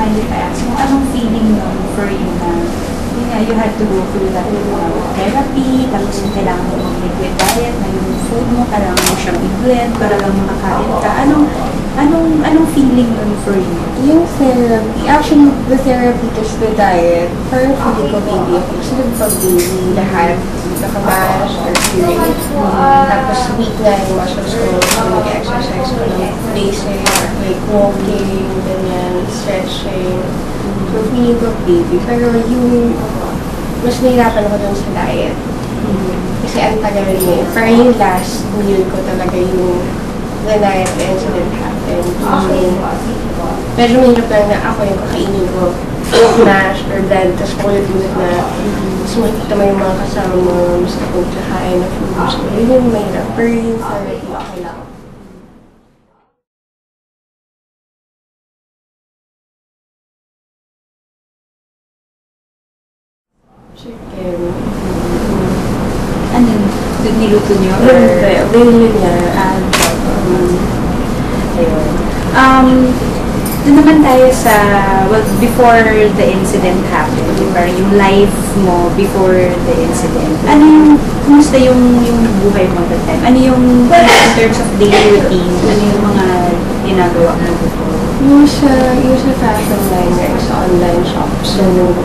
mind if I ask mo, anong feeling nun for you na yun nga, you had to go through that therapy, tapos yung kailangan mo mag-liquid diet, na yung food mo, kailangan mo siyang i-blend para lang makakain ka. Anong feeling nun for you? Yung therapy, actually, the therapy is the diet. Parang feeling ko baby ako. Kasi pag-baby, lahat, nakabash or period. Tapos week na yung muscles ko, mag-exercise ko ng placing, like walking, ganyan, stretching. So, feeling ko baby. Pero yung, mas nahirapan ako dun sa diet. Kasi ang tagal niya. Pero yung last meal ko talaga yung the night the incident happened. Medyo mahirap lang na ako yung kakainin ko mash or blend, tapos ulit-ulit na mas makikita mo yung mga kasama mo, mas kapag kakain na food. So, yun yung mahirap. Pero yung therapy, okay lang. Chicken. Ano yun? Niluto niyo? Hindi, niya. Ayun. Doon naman tayo sa, well, before the incident happened, parang yung life mo before the incident. Ano yung, kumusta yung buhay mo that time? Ano yung, in terms of daily routine, ano yung mga ginagawa mo before? Yung sa fashion line, sa online shop. So,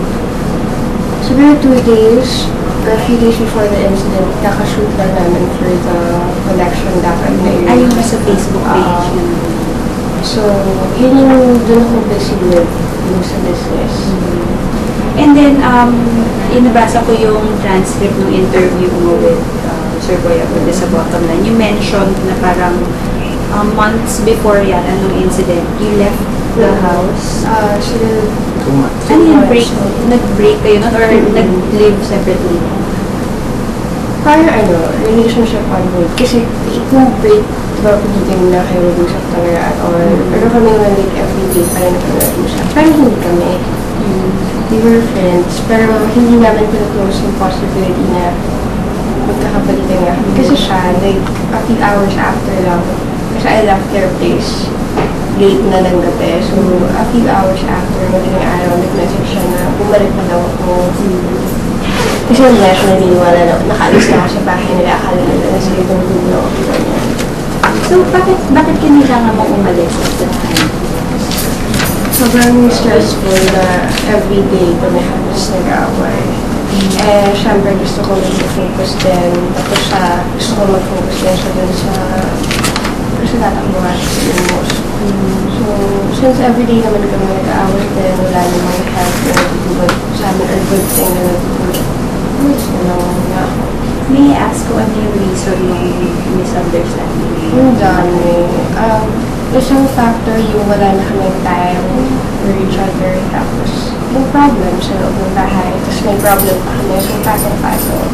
siguro 2 days, or a few days before the incident, nakashoot lang namin for the collection dapat na yun. Ay, yung sa Facebook page. So, yun yung doon ako busy with yung sa business. And then, inabasa ko yung transcript ng interview mo with Sir Boy Agude sa Bottom Line. You mentioned na parang months before yan, anong incident, you left the house. So, 2 months. Ano yung break? Nag-break kayo nun or nag-live separately? parang relationship on hold. Kasi kung break, diba, hindi na kayo mag-usap talaga at all. Pero kami naman like everyday pa rin kami mag-usap. Parang hindi kami. We were friends, pero hindi namin pinag-close yung possibility na magkakabalikan nga. Kasi siya, like, a few hours after lang, kasi I left their place late na ng gabi. So, a few hours after, madaling araw, nag-message siya na bumalik na daw ako. Kasi hindi na siya naniniwala na nakaalis na ako sa bahay nila. Akala nila na sa ibang room na ako. So, bakit kailangan mo umalis at that time? Sobrang stressful na everyday kami halos nag-aaway. Eh, syempre gusto ko mag-focus din. Tapos siya, gusto ko mag-focus din siya dun sa tatakbuhan sa Lumos. So, since everyday naman kami nag-aaway din, wala namang help na natutulog sa amin or good thing na natutulog. Gusto na nga ako. May I ask ko ano yung reason ng misunderstanding? Ang dami. Isang factor yung wala na kaming time for each other. Tapos, yung problem sa loob ng bahay. Tapos may problem pa kami. So, pasok-pasok.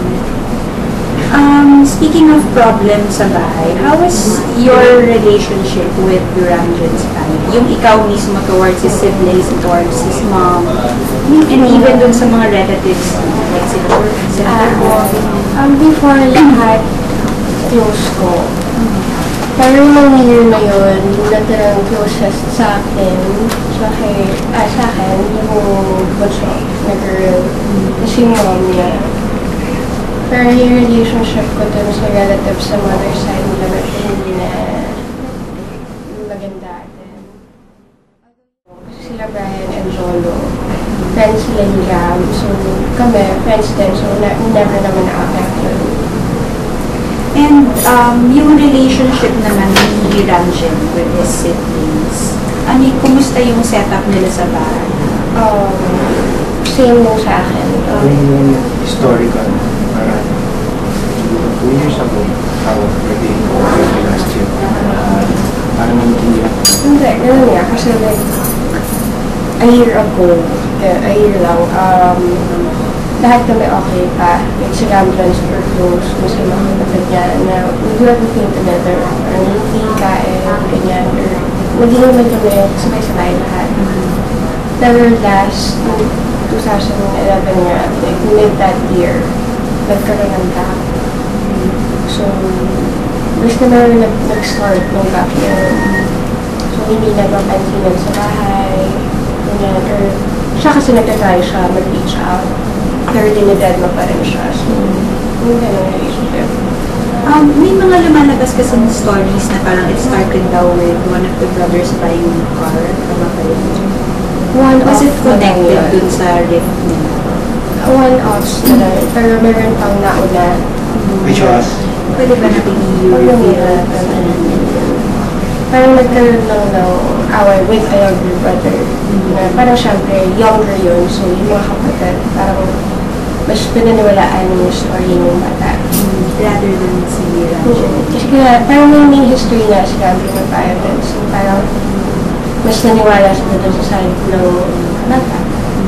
Speaking of problems sa bahay, how was your relationship with Durangen's family? Yung ikaw mismo towards his siblings, towards his mom, and even dun sa mga relatives, like sila Before lahat, close ko. Pero nung year na yun, yung natirang closest sa akin, sa akin, yung bunso na girl, kasi yung mom niya. Pero yung relationship ko dun sa relatives sa mother side nila na hindi na maganda din. Kasi sila Brian and Jolo, friends sila ni Ram, so kami, friends din, so never naman na-affect yun. And yung relationship naman ni Ranjen with his siblings, kumusta yung setup nila sa bahay? Same mo sa akin. Yung historical, parang 2 years ago, tawag pwede last year. Parang hindi ako. Hindi, ganun nga. Kasi like, a year ago, a year lang, lahat kami okay pa. Like, si Ramjan super close, mas yung mga kapatid niya, na we do everything together. Or hindi, kain, ganyan, or mag-iiman kami sabay-sabay lahat. Pero last, 2011 nga, like, mid that year, nagkaroon ng gap. So, basta na nag-start ng gap yun. So, hindi nagpapansinan sa bahay. Ganyan. Or siya kasi nagtatry siya mag-reach out. Pero dinidedma pa rin siya. So, yung gano'ng relationship. May mga lumalabas kasi ng stories na parang it started daw with one of the brothers buying a car. Tama ba yun? Was it connected dun sa rift nila? One-offs na lang. Pero meron pang nauna. Which was? Pwede ba natin Parang i-reveal? parang nagkaroon lang ng away with a younger brother. Na parang syempre, younger yun. So, yung mga kapatid, parang mas pinaniwalaan yung story ng bata. Rather than si Rancho. Kasi kaya, parang may history nga sila ng violence. So, parang mas naniwala sila doon sa side ng bata.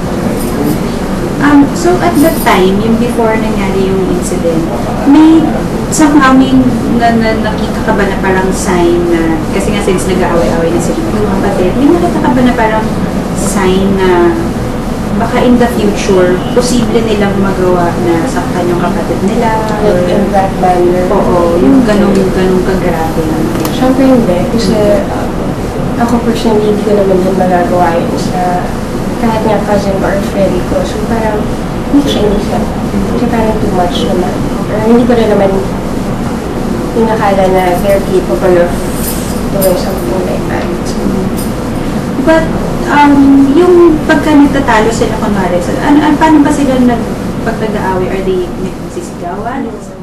So at that time, yung before nangyari yung incident, may somehow nakita ka ba na parang sign na, kasi nga since nag-aaway-aaway na sila yung kapatid, may nakita ka ba na parang sign na baka in the future, posible nilang magawa na saktan yung kapatid nila? Like in that manner. Oo, yung ganong kagrabe. Siyempre hindi. Kasi ako personally, hindi ko naman din magagawa yun sa kahit nga cousin or friend ko. So parang hindi ko siya inisip. Kasi parang too much naman. Or hindi ko rin naman inakala na they're capable of doing something like that. But, yung pagka nagtatalo sila kunwari, paano ba sila pag nag-aaway? Are they nagsisigawan?